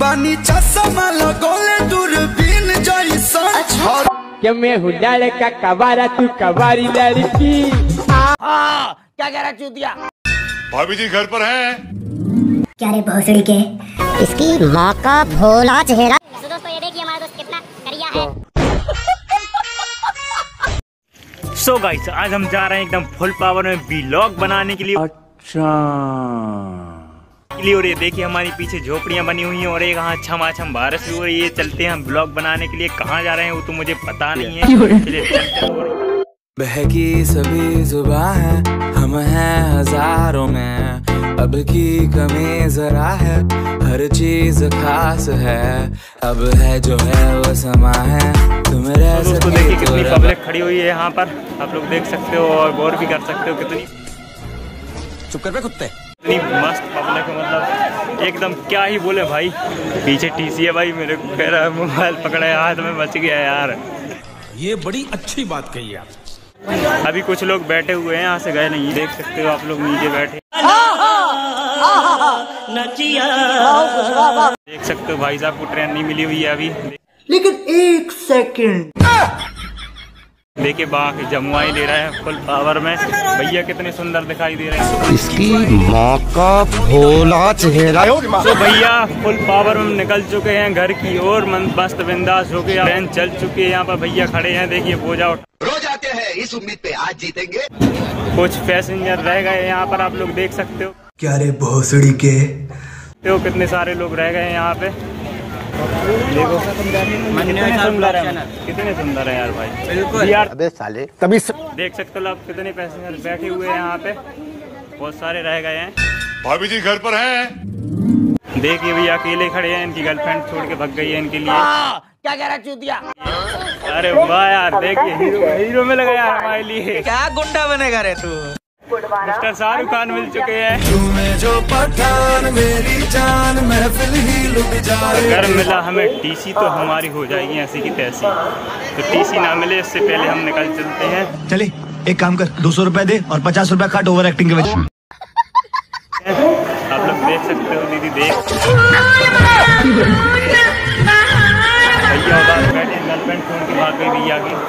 पानी चश्मा लगोले दूरबीन जैसा। क्या मैं हूँ लड़का कवारा तू कवारी लड़की। हाँ क्या कह रहा चूतिया? भाभी जी घर पर हैं? क्या रे भोसड़ी के इसकी माँ का भोला चेहरा। तो दोस्तों ये देखिए हमारा दोस्त कितना करिया है। सो गाइस आज हम जा रहे हैं एकदम फुल पावर में व्लॉग बनाने के लिए। अच्छा और ये देखिए हमारी पीछे झोपड़ियां बनी हुई हैं और एक यहाँ छमाछम बारिश भी हो रही है। चलते हैं हम व्लॉग बनाने के लिए। कहाँ जा रहे हैं वो तो मुझे पता नहीं है। चलिए चलते हैं। बहकी सभी जुबां है, हम हैं हजारों में, अब की कमी जरा है, हर चीज खास है, अब है जो है वो समा है, तुम रह दोस्तों देखिए कितनी पब्लिक खड़ी हुई है यहाँ पर, आप लोग देख सकते हो और गौर भी कर सकते हो कितनी। चुप कर बे कुत्ते। इतनी मस्त पब्लिक है, मतलब एकदम क्या ही बोले भाई। पीछे टीसी है भाई, मेरे को कह रहा है मोबाइल पकड़े हाथ में, बच गया यार। ये बड़ी अच्छी बात कही आप। अभी कुछ लोग बैठे हुए हैं, यहाँ से गए नहीं, देख सकते हो आप लोग नीचे बैठे। देख सकते हो भाई साहब को ट्रेन नहीं मिली हुई है अभी। लेकिन एक सेकंड देखिए बाकी जमुआई ले रहा है फुल पावर में। भैया कितने सुंदर दिखाई दे रहे हैं। इसकी माँ का भोला चेहरा। तो भैया फुल पावर में निकल चुके हैं घर की ओर, मस्त बिंदास होके ट्रेन चल चुकी है। यहाँ पर भैया खड़े हैं, देखिए बोझा रोज आते हैं इस उम्मीद पे आज जीतेंगे। कुछ पैसेंजर रह गए यहाँ पर, आप लोग देख सकते हो। क्या रे भोसड़ी के तो कितने सारे लोग रह गए हैं यहाँ पे। देखो कितने सुंदर है यार भाई, बिल्कुल यार। अबे साले तभी देख सकते हो आप कितने पैसेंजर बैठे हुए हैं यहाँ पे, बहुत सारे रह गए हैं। भाभी जी घर पर हैं? देखिए भैया अकेले खड़े हैं, इनकी गर्लफ्रेंड छोड़ के भाग गई है इनके लिए। क्या कह रहा चूतिया? अरे वाह यार, देखिए हीरो में लगा यार हमारे लिए। क्या गुंडा बनेगा रे तू? मिस्टर शाहरुख खान मिल चुके हैं। तुम्हें जो पठान मेरी जान महफिल ही लुट जाए। अगर मिला हमें टीसी तो हमारी हो जाएगी ऐसी की तैसी, तो टीसी ना मिले इससे पहले हम निकल चलते हैं। चले एक काम कर, 200 रुपए दे और 50 रुपए काट ओवर एक्टिंग के वजह। आप लोग देख सकते हो, दीदी देख भैया उदास बैठे, गर्लफ्रेंड छोड़ के भाग गई भैया की।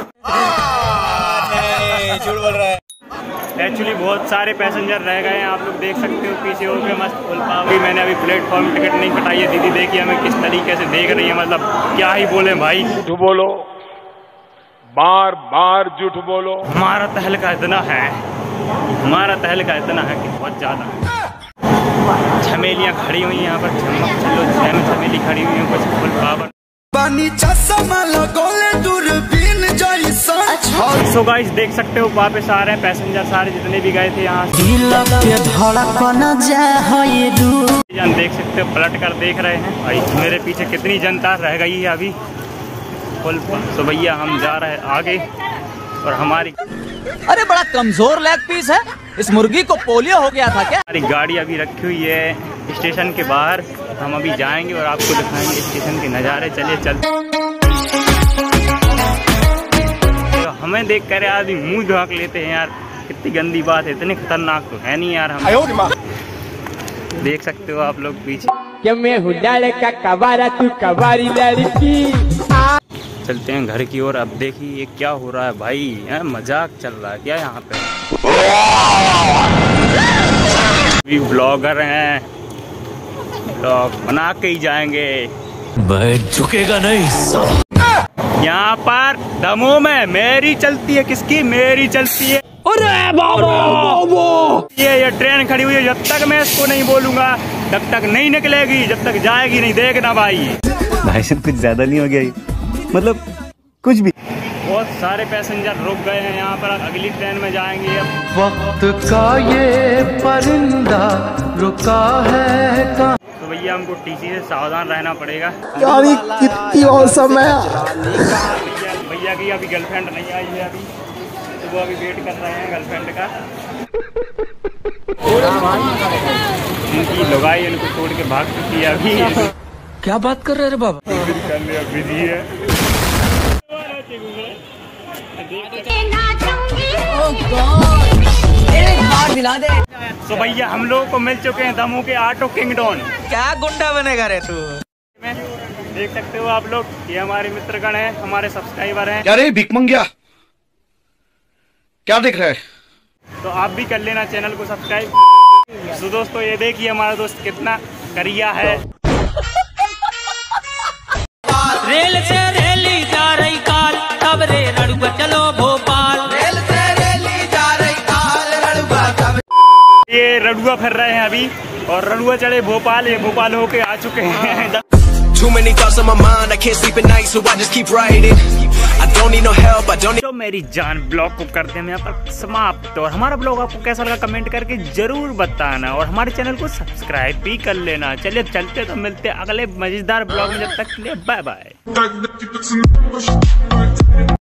झूठ बोल रहा है। एक्चुअली बहुत सारे पैसेंजर रह गए हैं, आप लोग देख सकते हो पीछे हो गए मस्त फुल पावर। मैंने अभी प्लेटफॉर्म टिकट नहीं कटाई है। दीदी देखिए हमें किस तरीके से देख रही है, मतलब क्या ही बोले भाई। झूठ बोलो, बार बार झूठ बोलो। हमारा तहलका इतना है, हमारा तहलका इतना है कि बहुत ज्यादा। झमेलियाँ खड़ी हुई हैं यहाँ पर, झमेली खड़ी हुई है कुछ फुल पावर। पानी चश्मा लगोले दूरबीन जैसा। सो गाइस देख सकते हो वापस आ रहे हैं पैसेंजर सारे जितने भी गए थे यहाँ से। देख सकते हो पलट कर देख रहे हैं भाई, मेरे पीछे कितनी जनता रह गई है अभी फुल। तो भैया हम जा रहे हैं आगे और हमारी अरे बड़ा कमजोर लेग पीस है, इस मुर्गी को पोलियो हो गया था क्या? हमारी गाड़ी अभी रखी हुई है स्टेशन के बाहर, हम अभी जाएंगे और आपको दिखाएंगे स्टेशन के नज़ारे। चलिए चलते। तो हमें देख कर आदमी मुंह झाँक लेते हैं यार, कितनी गंदी बात है, इतने खतरनाक तो है नहीं यार हम। देख सकते हो आप लोग पीछे। क्या मैं हूँ लड़का कवारा तू कवारी लड़की। चलते हैं घर की ओर। अब देखिए ये क्या हो रहा है भाई, मजाक चल रहा है क्या यहाँ पे? भी ब्लॉगर हैं, ब्लॉग बना के ही जाएंगे। बैठ झुकेगा नहीं। यहाँ पर दमों में मेरी चलती है, किसकी? मेरी चलती है। अरे बाबा ये ट्रेन खड़ी हुई है, जब तक मैं इसको नहीं बोलूंगा तब तक नहीं निकलेगी, जब तक जाएगी नहीं। देखना भाई साहब कुछ ज्यादा नहीं हो गया, मतलब कुछ भी। बहुत सारे पैसेंजर रुक गए हैं यहाँ पर, अगली ट्रेन में जाएंगे। अब वक्त का ये परिंदा रुका है का। तो भैया हमको टीसी से सावधान रहना पड़ेगा। कितनी औसम है। भैया की अभी गर्लफ्रेंड नहीं आई है अभी, तो वो अभी वेट कर रहे हैं गर्लफ्रेंड का। उनकी लुगाई उनको छोड़ के भाग चुकी है अभी। क्या बात कर रहे हैं बाबा? बिजी है। दिला दे। तो भैया हम लोगों को मिल चुके हैं दमों के ऑटो किंगडम। क्या गुंडा बनेगा रे तू? देख सकते हो आप लोग, ये हमारे मित्रगण हैं, हमारे सब्सक्राइबर हैं। क्या रे भिख मंगिया, क्या देख रहा है? तो आप भी कर लेना चैनल को सब्सक्राइब। तो दोस्तों ये देखिए हमारा दोस्त कितना करिया है। रेल से रेली जा रही काल, तब रे रड़ुआ चलो भोपाल। रेल से रेली जा रही काल, रड़ुआ तब। ये रड़ुआ फिर रहे हैं अभी, और रड़ुआ चढ़े भोपाल। ये भोपाल होके आ चुके हैं। Too many thoughts on my mind, I can't sleep at night, so I just keep writing. I don't need no help, I don't need... तो मेरी जान, ब्लॉग को करते हैं यहाँ पर समाप्त। और हमारा ब्लॉग आपको कैसा लगा कमेंट करके जरूर बताना, और हमारे चैनल को सब्सक्राइब भी कर लेना। चलिए चलते तो मिलते अगले मजेदार ब्लॉग में, जब तक के लिए बाय बाय।